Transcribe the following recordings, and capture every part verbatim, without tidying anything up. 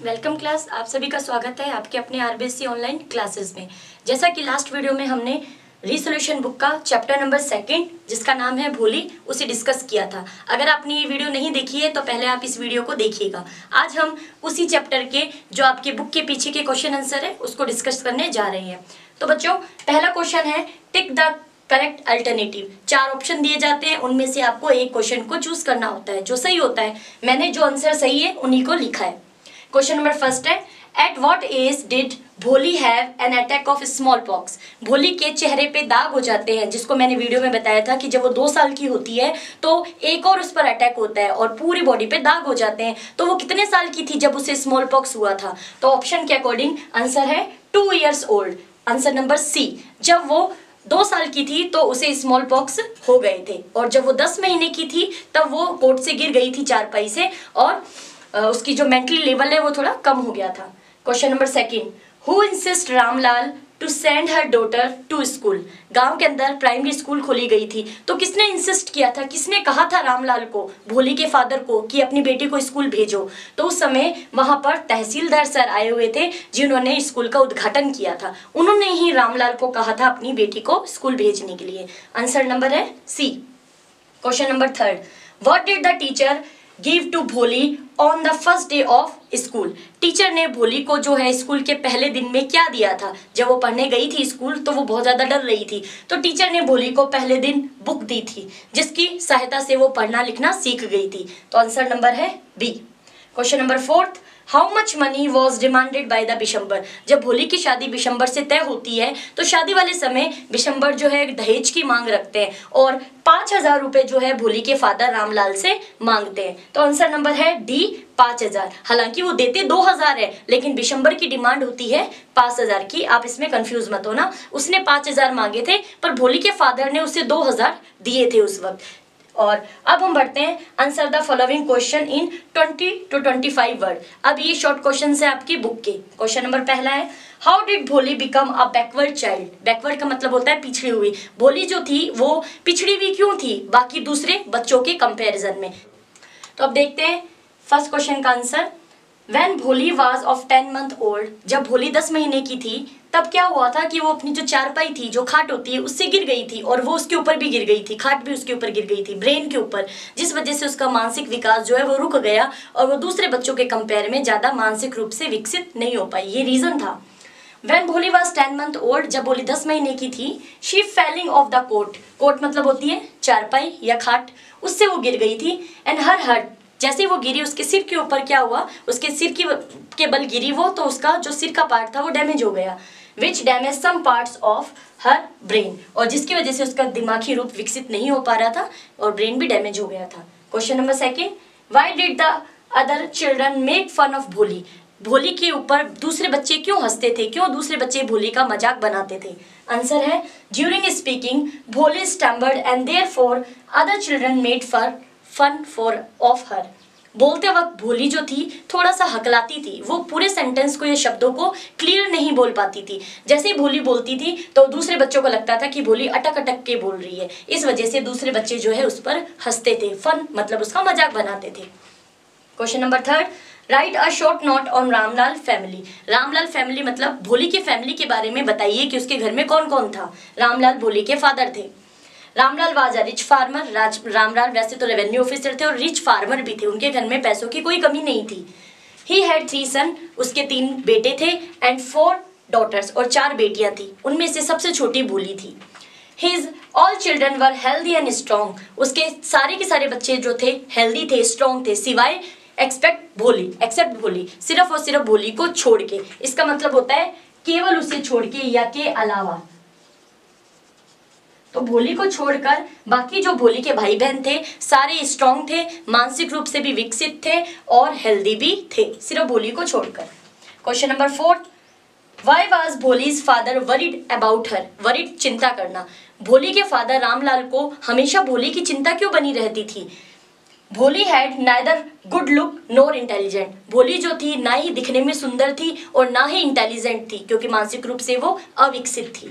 Welcome class, आप सभी का स्वागत है आपके अपने आरबीएससी ऑनलाइन क्लासेस में। जैसा कि लास्ट वीडियो में हमने रीसोल्यूशन बुक का चैप्टर नंबर सेकंड जिसका नाम है भोली उसे डिस्कस किया था। अगर आपने ये वीडियो नहीं देखी है तो पहले आप इस वीडियो को देखिएगा। आज हम उसी चैप्टर के जो आपके बुक के पीछे के क्वेश्चन आंसर है उसको डिस्कस करने जा रहे हैं। तो बच्चों, पहला क्वेश्चन है टिक द करेक्ट अल्टरनेटिव। चार ऑप्शन दिए जाते हैं, उनमें से आपको एक क्वेश्चन को चूज करना होता है जो सही होता है। मैंने जो आंसर सही है उन्हीं को लिखा है। क्वेश्चन नंबर फर्स्ट है, at what age did Bholi have an attack of smallpox. Bholi के चेहरे पे दाग हो जाते हैं, जिसको मैंने वीडियो में बताया था कि जब वो दो साल की होती है तो एक और उस पर अटैक होता है और पूरी बॉडी पे दाग हो जाते हैं। तो वो कितने साल की थी जब उसे स्मॉल पॉक्स हुआ था? तो ऑप्शन के अकॉर्डिंग आंसर है two years old. Answer number C, जब वो दो साल की थी तो उसे स्मॉल पॉक्स हो गए थे, और जब वो दस महीने की थी तब वो कोर्ट से गिर गई थी चारपाई से और उसकी जो मेंटली लेवल है वो थोड़ा कम हो गया था। Question number second, who insist Ramlal to send her daughter to school. गांव के अंदर प्राइमरी स्कूल खोली गई थी, तो किसने इंसिस्ट किया था, किसने कहा था रामलाल को, भोली के फादर को, कि अपनी बेटी को स्कूल भेजो? तो उस समय वहां पर तहसीलदार सर आए हुए थे जिन्होंने स्कूल का उद्घाटन किया था। उन्होंने ही रामलाल को कहा था अपनी बेटी को स्कूल भेजने के लिए। आंसर नंबर है C. Question number third, what did the teacher give to Bholi on the first day of school. Teacher ने भोली को जो है स्कूल के पहले दिन में क्या दिया था? जब वो पढ़ने गई थी स्कूल तो वो बहुत ज्यादा डर रही थी, तो टीचर ने भोली को पहले दिन बुक दी थी जिसकी सहायता से वो पढ़ना लिखना सीख गई थी। तो आंसर नंबर है B. Question number fourth, how much money was demanded by the Bishambar. जब भोली की शादी बिशंबर से तय होती है तो शादी वाले समय बिशंबर जो है दहेज की मांग रखते हैं और पांच हजार रुपए जो है भोली के फादर रामलाल से मांगते हैं। तो आंसर नंबर है डी, पांच हजार। हालांकि वो देते दो हजार है लेकिन बिशंबर की डिमांड होती है पांच हजार की। आप इसमें कंफ्यूज मत होना, उसने पांच हजार मांगे थे पर भोली के फादर ने उसे दो हजार दिए थे उस वक्त। और अब हम बढ़ते हैं, answer the following question in twenty to twenty five word. अब ये शॉर्ट क्वेश्चन है आपकी बुक के। क्वेश्चन नंबर पहला है, how did Bholi become a backward child. Backward का मतलब होता है पिछड़ी हुई। भोली जो थी वो पिछड़ी हुई क्यों थी बाकी दूसरे बच्चों के कंपैरिजन में? तो अब देखते हैं फर्स्ट क्वेश्चन का answer. When Bholi was of ten month old, जब भोली दस महीने की थी तब क्या हुआ था कि वो अपनी जो चारपाई थी, जो खाट होती है, उससे गिर गई थी और वो उसके ऊपर भी गिर गई थी, खाट भी उसके ऊपर गिर गई थी, ब्रेन के ऊपर, जिस वजह से उसका मानसिक विकास जो है वो रुक गया और वो दूसरे बच्चों के कंपेयर में ज्यादा मानसिक रूप से विकसित नहीं हो पाई। ये रीजन था। When Bholi was ten month old, जब भोली दस महीने की थी, she falling off the cot, cot मतलब होती है चारपाई या खाट, उससे वो गिर गई थी। एंड हर हर जैसे वो गिरी उसके सिर के ऊपर क्या हुआ, उसके सिर की के बल गिरी वो, तो उसका जो सिर का पार्ट था वो डैमेज हो गया, which damage some parts of her brain, और जिसकी वजह से उसका दिमागी रूप विकसित नहीं हो पा रहा था और ब्रेन भी डैमेज हो गया था। Question number second, why did the other children make fun of Bholi. Bholi के ऊपर दूसरे बच्चे क्यों हंसते थे, क्यों दूसरे बच्चे भोली का मजाक बनाते थे? आंसर है, during speaking Bholi stumbled and therefore other children made for fun for of her. बोलते वक्त भोली जो थी थोड़ा सा हकलाती थी, वो पूरे सेंटेंस को या शब्दों को क्लियर नहीं बोल पाती थी। जैसे ही भोली बोलती थी तो दूसरे बच्चों को लगता था कि भोली अटक अटक के बोल रही है, इस वजह से दूसरे बच्चे जो है उस पर हंसते थे, फन मतलब उसका मजाक बनाते थे। Question number third, write a short note on Ramlal family. Ramlal family मतलब भोली के फैमिली के बारे में बताइए कि उसके घर में कौन कौन था। रामलाल भोली के फादर थे। Ramlal was a rich farmer. राज रामलाल वैसे तो रेवेन्यू ऑफिसर थे और रिच फार्मर भी थे, उनके घर में पैसों की कोई कमी नहीं थी। ही हैड थ्री सन, उसके तीन बेटे थे, एंड फोर डॉटर्स, और चार बेटियां थी, उनमें से सबसे छोटी भोली थी। His all children were healthy and strong, उसके सारे के सारे बच्चे जो थे हेल्दी थे, स्ट्रॉन्ग थे, सिवाय एक्सपेक्ट भोली एक्सेप्ट भोली, सिर्फ और सिर्फ भोली को छोड़ के। इसका मतलब होता है केवल उसे छोड़ के या के अलावा। तो भोली को छोड़कर बाकी जो भोली के भाई बहन थे सारे स्ट्रॉन्ग थे, मानसिक रूप से भी विकसित थे और हेल्दी भी थे, सिर्फ भोली को छोड़कर। Question number fourth, why was Bholi's father worried about her. Worried चिंता करना। भोली के फादर रामलाल को हमेशा भोली की चिंता क्यों बनी रहती थी? Bholi had neither good look nor intelligent. Bholi जो थी ना ही दिखने में सुंदर थी और ना ही इंटेलिजेंट थी, क्योंकि मानसिक रूप से वो अविकसित थी।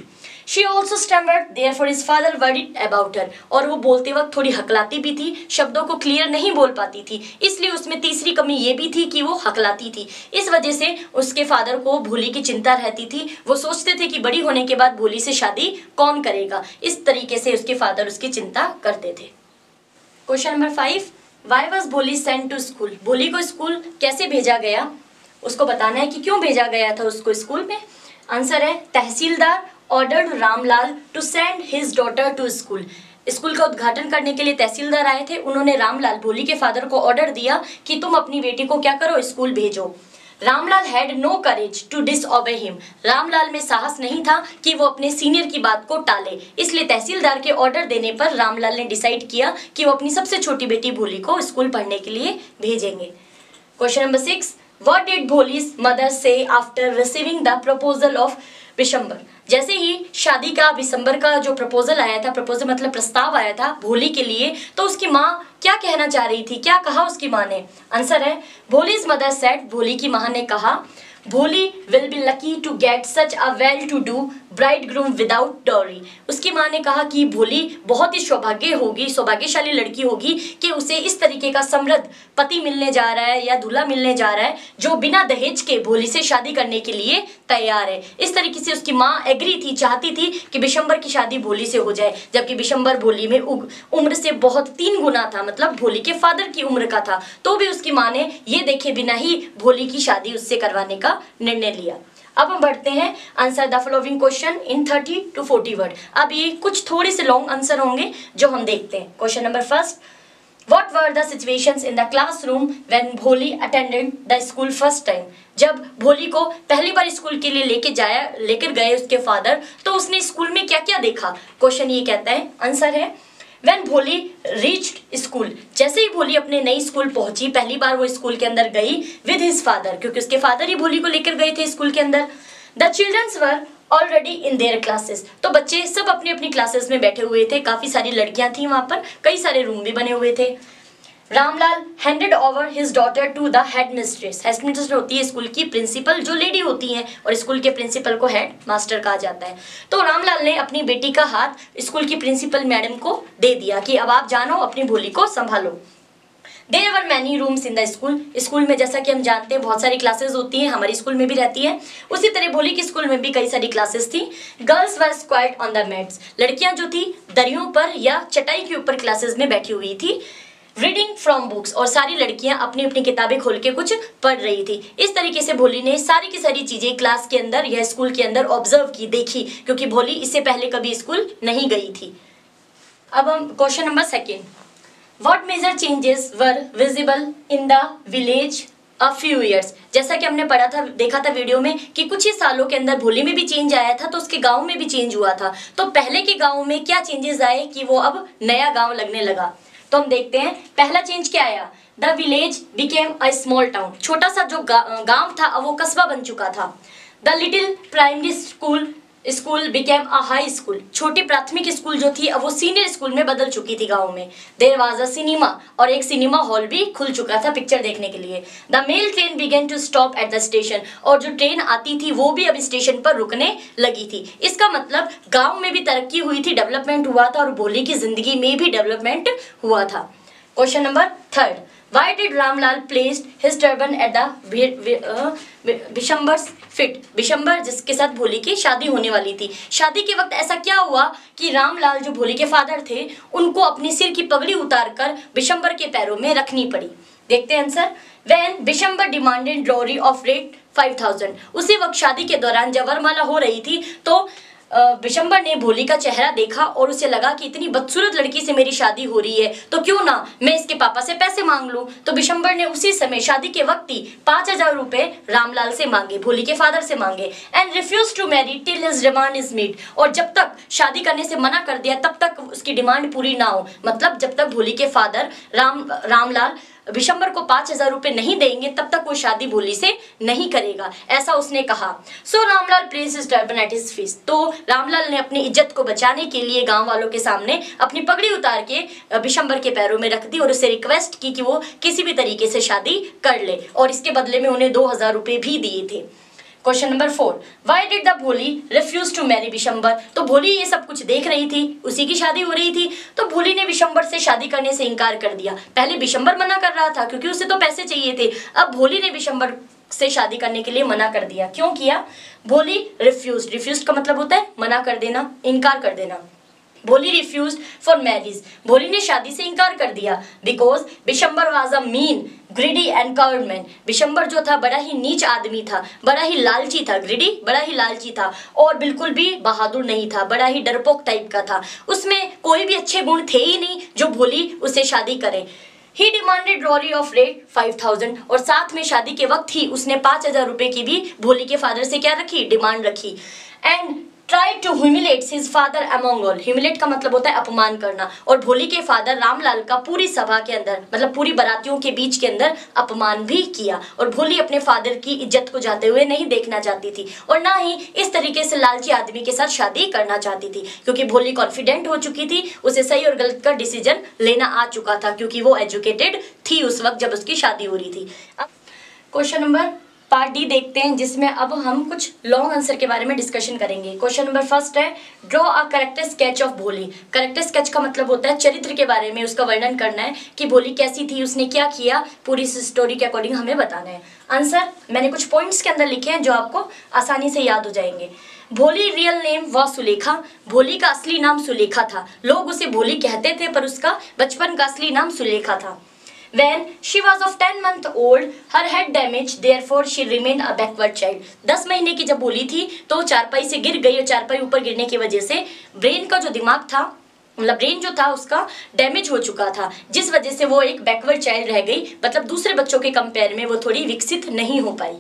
She also stammered, therefore his father worried about her. और वो बोलते वक्त थोड़ी हकलाती भी थी, शब्दों को क्लियर नहीं बोल पाती थी, इसलिए उसमें तीसरी कमी ये भी थी कि वो हकलाती थी। इस वजह से उसके फादर को भोली की चिंता रहती थी। वो सोचते थे कि बड़ी होने के बाद भोली से शादी कौन करेगा। इस तरीके से उसके फादर उसकी चिंता करते थे। Question number five, why was Bholi sent to school? Bholi को स्कूल कैसे भेजा गया, उसको बताना है कि क्यों भेजा गया था उसको स्कूल में। आंसर है, tehsildar ordered Ramlal to send his daughter to school. School का उद्घाटन करने के लिए तहसीलदार आए थे। उन्होंने रामलाल, भोली के फादर को ऑर्डर दिया कि तुम अपनी बेटी को क्या करो, स्कूल भेजो। Ramlal had no courage to disobey him. Ramlal में साहस नहीं था कि वो अपने सीनियर की बात को टाले, इसलिए तहसीलदार के ऑर्डर देने पर रामलाल ने डिसाइड किया कि वो अपनी सबसे छोटी बेटी भोली को स्कूल पढ़ने के लिए भेजेंगे। Question number six, what did Bholi's mother say after receiving the proposal of Bishambar? जैसे ही शादी का बिशंबर का जो प्रपोजल आया था, प्रपोजल मतलब प्रस्ताव आया था भोली के लिए, तो उसकी माँ क्या कहना चाह रही थी, क्या कहा उसकी माँ ने? आंसर है, भोलीज मदर सेड, भोली की माँ ने कहा, Bholi will be lucky to get such a well to do bridegroom without dowry. उसकी माँ ने कहा कि भोली बहुत ही सौभाग्य होगी, सौभाग्यशाली लड़की होगी कि उसे इस तरीके का समृद्ध पति मिलने जा रहा है या दूल्हा मिलने जा रहा है जो बिना दहेज के भोली से शादी करने के लिए तैयार है। इस तरीके से उसकी माँ एग्री थी, चाहती थी कि बिशंबर की शादी भोली से हो जाए, जबकि बिशंबर भोली में उम्र से बहुत तीन गुना था, मतलब भोली के फादर की उम्र का था। तो भी उसकी माँ ने ये देखे बिना ही भोली की शादी उससे करवाने का निर्णय लिया। अब हम बढ़ते हैं, answer the following question in thirty to forty word. अब ये कुछ थोड़े से लॉन्ग आंसर होंगे जो हम देखते हैं। Question number first, what were the situations in the classroom when Bholi attended the school first time? जब भोली को पहली बार स्कूल के लिए लेके जाया लेकर गए उसके फादर, तो उसने स्कूल में क्या क्या देखा? क्वेश्चन ये कहता है, आंसर है, When भोली reached स्कूल, जैसे ही भोली अपने नई स्कूल पहुंची, पहली बार वो स्कूल के अंदर गई विद हिज फादर, क्योंकि उसके फादर ही भोली को लेकर गए थे स्कूल के अंदर। The childrens were already in their classes, तो बच्चे सब अपनी अपनी क्लासेस में बैठे हुए थे, काफी सारी लड़कियां थी वहां पर, कई सारे रूम भी बने हुए थे। Ramlal handed over his daughter to the headmistress. Headmistress होती है स्कूल की प्रिंसिपल, जो लेडी होती हैं, और स्कूल के प्रिंसिपल को हेड मास्टर कहा जाता है। तो रामलाल ने अपनी बेटी का हाथ स्कूल की प्रिंसिपल मैडम को दे दिया कि अब आप जानो, अपनी भोली को संभालो। There were many rooms in the school. School में जैसा कि हम जानते हैं बहुत सारी क्लासेस होती हैं, हमारी स्कूल में भी रहती है, उसी तरह भोली की स्कूल में भी कई सारी क्लासेस थी। Girls were squared on the mats. लड़कियां जो थी दरियों पर या चटाई के ऊपर क्लासेस में बैठी हुई थी। रीडिंग फ्रॉम बुक्स, और सारी लड़कियां अपनी अपनी किताबें खोल के कुछ पढ़ रही थी। इस तरीके से भोली ने सारी की सारी चीजें क्लास के अंदर या स्कूल के अंदर ऑब्जर्व की, देखी, क्योंकि भोली इससे पहले कभी स्कूल नहीं गई थी। अब हम question number second, what major changes were visible in the village a few years? जैसा कि हमने पढ़ा था, देखा था वीडियो में कि कुछ ही सालों के अंदर भोली में भी चेंज आया था, तो उसके गांव में भी चेंज हुआ था। तो पहले के गांव में क्या चेंजेस आए कि वो अब नया गांव लगने लगा? तो हम देखते हैं, पहला चेंज क्या आया? The village became a small town. छोटा सा जो गांव था अब वो कस्बा बन चुका था। The little primary school school became a high school. छोटी प्राथमिक स्कूल जो थी अब वो सीनियर स्कूल में बदल चुकी थी गांव में। देयर वाज अ सिनेमा, और एक सिनेमा हॉल भी खुल चुका था पिक्चर देखने के लिए। The mail train began to stop at the station, और जो ट्रेन आती थी वो भी अब स्टेशन पर रुकने लगी थी। इसका मतलब गांव में भी तरक्की हुई थी, डेवलपमेंट हुआ था, और भोली की जिंदगी में भी डेवलपमेंट हुआ था। Question number third, Why did Ramlal placed his turban at the Bishambar's feet? Bishambar जिसके साथ भोली की शादी होने वाली थी, शादी के वक्त ऐसा क्या हुआ कि रामलाल जो भोली के फादर थे उनको अपनी सिर की पगड़ी उतारकर बिशंबर के पैरों में रखनी पड़ी? देखते हैं answer. When Bishambar demanded dowry of rate five thousand, उसी वक्त शादी के दौरान जब वरमाला हो रही थी तो बिशंबर ने भोली का चेहरा देखा और उसे लगा कि इतनी बदसूरत लड़की से मेरी शादी हो रही है तो क्यों ना मैं इसके पापा से पैसे मांग लूं। तो बिशंबर ने उसी समय शादी के वक्त ही पाँच हजार रुपए रामलाल से मांगे, भोली के फादर से मांगे। And refuse to marry till his demand is meet, और जब तक शादी करने से मना कर दिया तब तक उसकी डिमांड पूरी ना हो, मतलब जब तक भोली के फादर राम रामलाल बिशंबर को पाँच हजार रुपए नहीं देंगे तब तक वो शादी भोली से नहीं करेगा, ऐसा उसने कहा। So Ramlal place his turban at his feet, तो रामलाल ने अपनी इज्जत को बचाने के लिए गांव वालों के सामने अपनी पगड़ी उतार के बिशंबर के पैरों में रख दी और उसे रिक्वेस्ट की कि वो किसी भी तरीके से शादी कर ले, और इसके बदले में उन्हें दो हजार रुपये भी दिए थे। Question number four, why did the Bholi refuse to marry Bishambar. तो भोली ये सब कुछ देख रही थी, उसी की शादी हो रही थी, तो भोली ने विशंबर से शादी करने से इनकार कर दिया। पहले विशंबर मना कर रहा था क्योंकि उसे तो पैसे चाहिए थे, अब भोली ने विशंबर से शादी करने के लिए मना कर दिया। क्यों किया? भोली रिफ्यूज, रिफ्यूज का मतलब होता है मना कर देना, इनकार कर देना। भोली रिफ्यूज फॉर मैरिज, भोली ने शादी से इनकार कर दिया because Bishambar was a mean greedy and coward man. Bishambar जो था बड़ा ही नीच आदमी था, बड़ा ही लालची था, ग्रिडी बड़ा ही लालची था और बिल्कुल भी बहादुर नहीं था, बड़ा ही डरपोक टाइप का था। उसमें कोई भी अच्छे गुण थे ही नहीं जो भोली उससे शादी करे। He demanded dowry of rate five thousand, और साथ में शादी के वक्त ही उसने पाँच हजार रुपये की भी भोली के फादर से क्या रखी? डिमांड रखी। And try to humiliate his father among all, humiliate का मतलब होता है अपमान करना, और भोली के फादर रामलाल का पूरी सभा के अंदर मतलब पूरी बारातियों के बीच के अंदर अपमान भी किया। और भोली अपने फादर की इज्जत को जाते हुए नहीं देखना चाहती थी और ना ही इस तरीके से लालची आदमी के साथ शादी करना चाहती थी, क्योंकि भोली कॉन्फिडेंट हो चुकी थी, उसे सही और गलत का डिसीजन लेना आ चुका था, क्योंकि वो एजुकेटेड थी उस वक्त जब उसकी शादी हो रही थी। अब क्वेश्चन नंबर पार्ट डी देखते हैं, जिसमें अब हम कुछ लॉन्ग आंसर के बारे में डिस्कशन करेंगे। क्वेश्चन नंबर फर्स्ट है, draw a character sketch of Bholi. Character sketch का मतलब होता है चरित्र के बारे में उसका वर्णन करना है कि भोली कैसी थी, उसने क्या किया, पूरी स्टोरी के अकॉर्डिंग हमें बताना है। आंसर मैंने कुछ पॉइंट्स के अंदर लिखे हैं जो आपको आसानी से याद हो जाएंगे। भोली रियल नेम व सुलेखा, भोली का असली नाम सुलेखा था। लोग उसे भोली कहते थे पर उसका बचपन का असली नाम सुलेखा था। When she was of ten month old, her head damaged, therefore she remained a backward child. दस महीने की जब भोली थी तो चारपाई से गिर गई और चारपाई ऊपर गिरने की वजह से ब्रेन का जो दिमाग था, मतलब ब्रेन जो था उसका डैमेज हो चुका था, जिस वजह से वो एक बैकवर्ड चाइल्ड रह गई, मतलब दूसरे बच्चों के कंपेयर में वो थोड़ी विकसित नहीं हो पाई।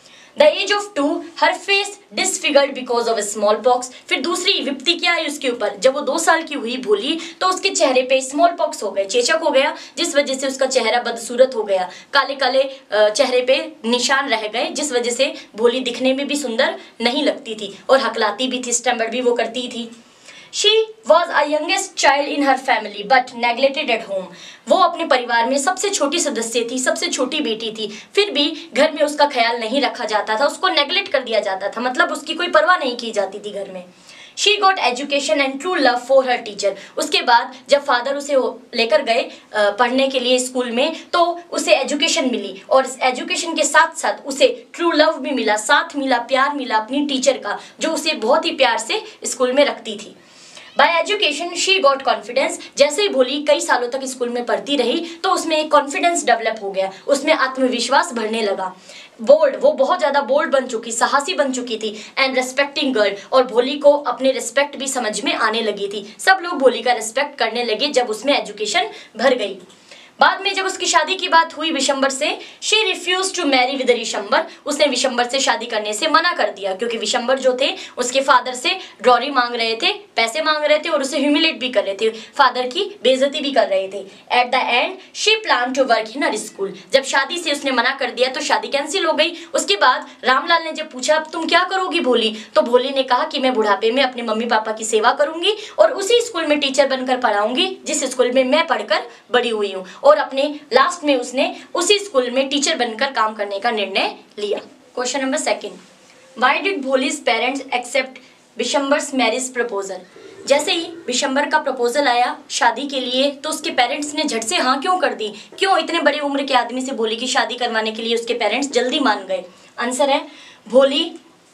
The age of two, her face disfigured because of smallpox. फिर दूसरी विपत्ति क्या आई उसके ऊपर, जब वो दो साल की हुई भोली तो उसके चेहरे पे स्मॉल पॉक्स हो गए, चेचक हो गया, जिस वजह से उसका चेहरा बदसूरत हो गया, काले काले चेहरे पे निशान रह गए, जिस वजह से भोली दिखने में भी सुंदर नहीं लगती थी और हकलाती भी थी, स्टैम्बर भी वो करती थी। She was a youngest child in her family but neglected at home. वो अपने परिवार में सबसे छोटी सदस्य थी, सबसे छोटी बेटी थी, फिर भी घर में उसका ख्याल नहीं रखा जाता था, उसको नेगलेक्ट कर दिया जाता था, मतलब उसकी कोई परवाह नहीं की जाती थी घर में। She got education and true love for her teacher. उसके बाद जब फादर उसे लेकर गए पढ़ने के लिए स्कूल में तो उसे एजुकेशन मिली और एजुकेशन के साथ साथ उसे ट्रू लव भी मिला, साथ मिला, प्यार मिला अपनी टीचर का, जो उसे बहुत ही प्यार से स्कूल में रखती थी। By education she got confidence, जैसे ही भोली कई सालों तक स्कूल में पढ़ती रही तो उसमें एक कॉन्फिडेंस डेवलप हो गया, उसमें आत्मविश्वास बढ़ने लगा। बोल्ड, वो बहुत ज़्यादा बोल्ड बन चुकी, साहसी बन चुकी थी। एंड रेस्पेक्टिंग गर्ल, और भोली को अपने रिस्पेक्ट भी समझ में आने लगी थी, सब लोग भोली का रिस्पेक्ट करने लगे जब उसमें एजुकेशन भर गई। बाद में जब उसकी शादी की बात हुई विशंबर से, she refuse to marry with Bishambar, उसने विशंबर से शादी करने से मना कर दिया, क्योंकि विशंबर जो थे उसके फादर से डॉरी मांग रहे थे, पैसे मांग रहे थे और उसे ह्यूमिलेट भी कर रहे थे, फादर की बेइज्जती भी कर रहे थे। At the end she plan to work in her school, जब शादी से उसने मना कर दिया तो शादी कैंसिल हो गई। उसके बाद रामलाल ने जब पूछा अब तुम क्या करोगी भोली, तो भोली ने कहा कि मैं बुढ़ापे में अपने मम्मी पापा की सेवा करूंगी और उसी स्कूल में टीचर बनकर पढ़ाऊंगी जिस स्कूल में मैं पढ़कर बड़ी हुई हूँ, और अपने लास्ट में उसने उसी स्कूल में टीचर बनकर काम करने का निर्णय लिया। Question number second, why did Bholi's parents accept Bishambar's marriage proposal. जैसे ही विशंबर का प्रपोजल आया शादी के लिए तो उसके पेरेंट्स ने झट से हाँ क्यों कर दी, क्यों इतने बड़े उम्र के आदमी से भोली की शादी करवाने के लिए उसके पेरेंट्स जल्दी मान गए। आंसर है Bholi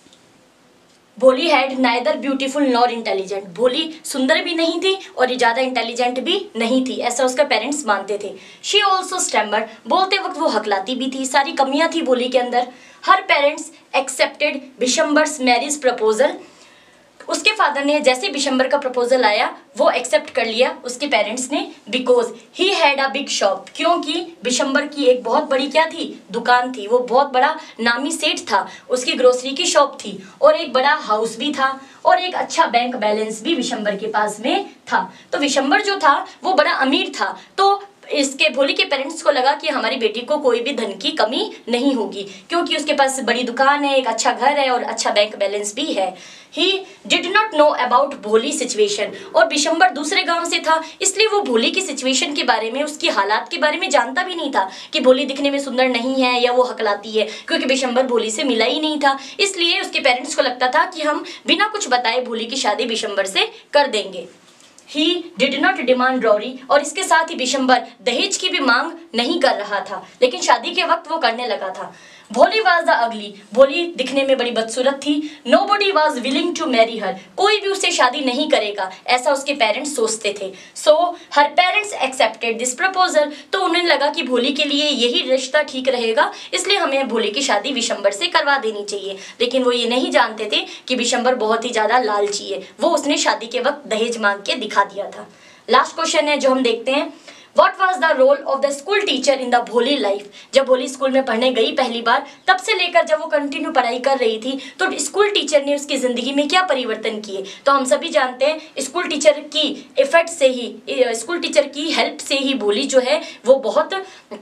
Bholi had neither beautiful nor intelligent, Bholi सुंदर भी नहीं थी और ज़्यादा इंटेलिजेंट भी नहीं थी, ऐसा उसका पेरेंट्स मानते थे। शी ऑल्सो स्टैमर्ड, बोलते वक्त वो हकलाती भी थी, सारी कमियां थी भोली के अंदर। Her parents accepted Bishambar's marriage proposal, उसके फादर ने जैसे विशंबर का प्रपोजल आया वो एक्सेप्ट कर लिया उसके पेरेंट्स ने, because he had a big shop, क्योंकि विशंबर की एक बहुत बड़ी क्या थी, दुकान थी, वो बहुत बड़ा नामी सेठ था, उसकी ग्रोसरी की शॉप थी और एक बड़ा हाउस भी था और एक अच्छा बैंक बैलेंस भी विशंबर के पास में था। तो विशंबर जो था वो बड़ा अमीर था, तो इसके भोली के पेरेंट्स को लगा कि हमारी बेटी को कोई भी धन की कमी नहीं होगी, क्योंकि उसके पास बड़ी दुकान है, एक अच्छा घर है और अच्छा बैंक बैलेंस भी है। He did not know about Bholi situation, और बिशंबर दूसरे गांव से था, इसलिए वो भोली की सिचुएशन के बारे में, उसकी हालात के बारे में जानता भी नहीं था कि भोली दिखने में सुंदर नहीं है या वो हकलाती है, क्योंकि बिशंबर भोली से मिला ही नहीं था। इसलिए उसके पेरेंट्स को लगता था कि हम बिना कुछ बताए भोली की शादी बिशंबर से कर देंगे। He did not demand dowry, और इसके साथ ही बिशंबर दहेज की भी मांग नहीं कर रहा था, लेकिन शादी के वक्त वो करने लगा था। भोली वॉज द अगली, भोली दिखने में बड़ी बदसूरत थी। Nobody was willing to marry her, कोई भी उससे शादी नहीं करेगा, ऐसा उसके पेरेंट्स सोचते थे। So her parents accepted this proposal, तो उन्हें लगा कि भोली के लिए यही रिश्ता ठीक रहेगा, इसलिए हमें भोली की शादी बिशंबर से करवा देनी चाहिए। लेकिन वो ये नहीं जानते थे कि बिशंबर बहुत ही ज्यादा लालची है, वो उसने शादी के वक्त दहेज मांग के दिखा दिया था। लास्ट क्वेश्चन है जो हम देखते हैं, What was the role of the school teacher in the Bholi life? जब भोली स्कूल में पढ़ने गई पहली बार, तब से लेकर जब वो कंटिन्यू पढ़ाई कर रही थी, तो स्कूल टीचर ने उसकी जिंदगी में क्या परिवर्तन किए? तो हम सभी जानते हैं स्कूल टीचर की इफेक्ट से ही, स्कूल टीचर की हेल्प से ही भोली जो है वो बहुत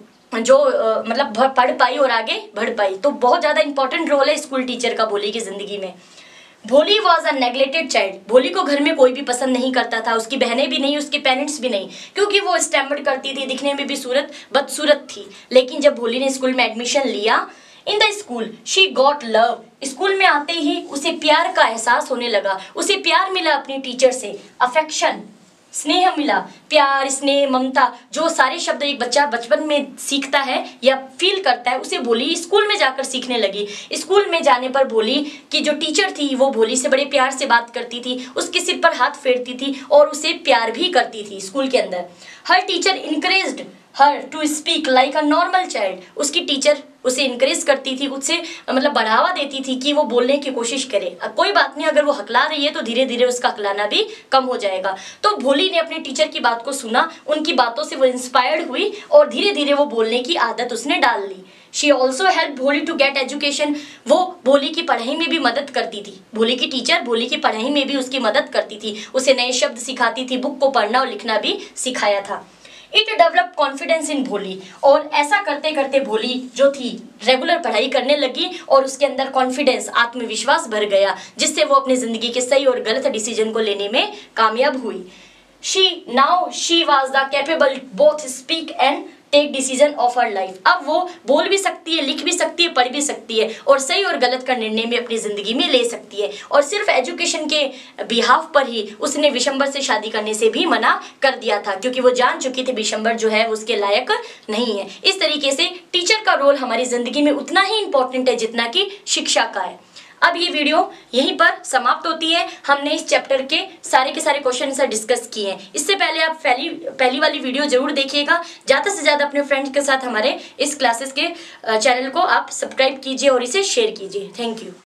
जो आ, मतलब पढ़ पाई और आगे बढ़ पाई। तो बहुत ज़्यादा इंपॉर्टेंट रोल है स्कूल टीचर का भोली की जिंदगी में। भोली वॉज अ नेग्लेक्टेड चाइल्ड, भोली को घर में कोई भी पसंद नहीं करता था, उसकी बहनें भी नहीं, उसके पेरेंट्स भी नहीं, क्योंकि वो स्टैमर्ड करती थी, दिखने में भी सूरत बदसूरत थी। लेकिन जब भोली ने स्कूल में एडमिशन लिया, in the school she got love, school में आते ही उसे प्यार का एहसास होने लगा, उसे प्यार मिला अपनी टीचर से, अफेक्शन, स्नेह मिला, प्यार, स्नेह, ममता, जो सारे शब्द एक बच्चा बचपन में सीखता है या फील करता है, उसे भोली स्कूल में जाकर सीखने लगी। स्कूल में जाने पर भोली की जो टीचर थी वो भोली से बड़े प्यार से बात करती थी, उसके सिर पर हाथ फेरती थी और उसे प्यार भी करती थी स्कूल के अंदर। Her teacher encouraged her to speak like a normal child, उसकी टीचर उसे इनकरेज करती थी, उससे मतलब बढ़ावा देती थी कि वो बोलने की कोशिश करे। अब कोई बात नहीं, अगर वो हकला रही है तो धीरे धीरे उसका हकलाना भी कम हो जाएगा। तो भोली ने अपने टीचर की बात को सुना, उनकी बातों से वो इंस्पायर्ड हुई और धीरे धीरे वो बोलने की आदत उसने डाल ली। She also help Bholi to get education, वो भोली की पढ़ाई में भी मदद करती थी। भोली की टीचर भोली की पढ़ाई में भी उसकी मदद करती थी, उसे नए शब्द सिखाती थी, बुक को पढ़ना और लिखना भी सिखाया था। इट डेवलप कॉन्फिडेंस इन भोली, और ऐसा करते करते भोली जो थी रेगुलर पढ़ाई करने लगी और उसके अंदर कॉन्फिडेंस, आत्मविश्वास भर गया, जिससे वो अपनी जिंदगी के सही और गलत डिसीजन को लेने में कामयाब हुई। She now she was the capable both speak and take decision of her life, अब वो बोल भी सकती है, लिख भी सकती है, पढ़ भी सकती है और सही और गलत का निर्णय भी अपनी जिंदगी में ले सकती है। और सिर्फ एजुकेशन के बिहाफ पर ही उसने बिशंबर से शादी करने से भी मना कर दिया था, क्योंकि वो जान चुकी थी बिशंबर जो है उसके लायक नहीं है। इस तरीके से टीचर का रोल हमारी जिंदगी में उतना ही इंपॉर्टेंट है जितना कि शिक्षा का है। अब ये वीडियो यहीं पर समाप्त होती है। हमने इस चैप्टर के सारे के सारे क्वेश्चन से डिस्कस किए हैं। इससे पहले आप पहली पहली वाली वीडियो जरूर देखिएगा। ज़्यादा से ज़्यादा अपने फ्रेंड्स के साथ हमारे इस क्लासेस के चैनल को आप सब्सक्राइब कीजिए और इसे शेयर कीजिए। Thank you.